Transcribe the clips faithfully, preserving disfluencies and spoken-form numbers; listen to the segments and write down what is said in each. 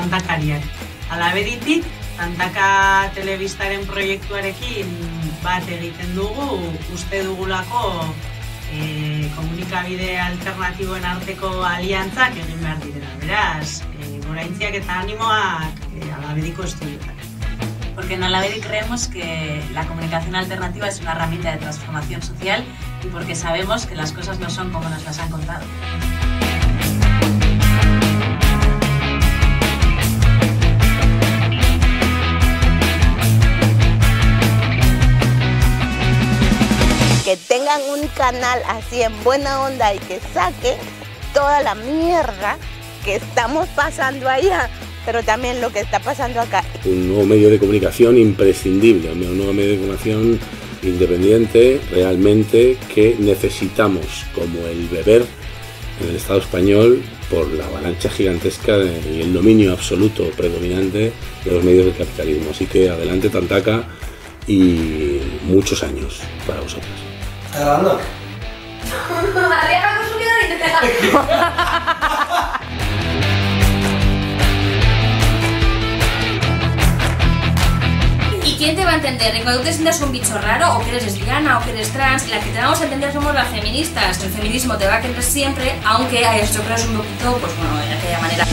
tantakariak. Alaberitik, Tantaka telebistaren proiektuarekin bat egiten dugu, uste dugulako e, komunikabide alternatiboen arteko aliantzak egin behar direla. Beraz, e, goraintziak eta animoak e, Alaberiko estudioetan. Porque en Alavedi creemos que la comunicación alternativa es una herramienta de transformación social y porque sabemos que las cosas no son como nos las han contado. Que tengan un canal así en buena onda y que saquen toda la mierda que estamos pasando allá, pero también lo que está pasando acá. Un nuevo medio de comunicación imprescindible, un nuevo medio de comunicación independiente realmente que necesitamos como el beber en el Estado español por la avalancha gigantesca y el dominio absoluto predominante de los medios del capitalismo. Así que adelante Tantaka y muchos años para vosotros. ¿Estás grabando? Arriba con su vida. ¿Y quién te va a entender? Cuando tú te sientas un bicho raro, o que eres lesbiana, o que eres trans, la que te vamos a entender somos las feministas. El feminismo te va a querer siempre, aunque hayas hecho creas un poquito, pues bueno, de aquella manera.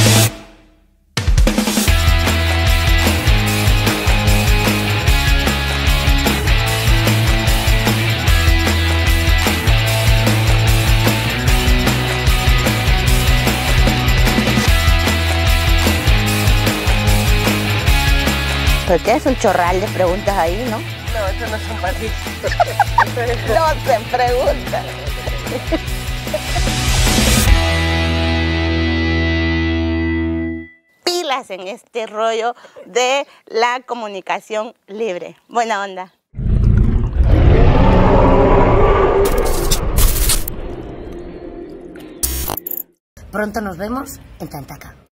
Pero tienes un chorral de preguntas ahí, ¿no? No, esto no son para ti. No se pregunta. Pilas en este rollo de la comunicación libre. Buena onda. Pronto nos vemos en Tantaka.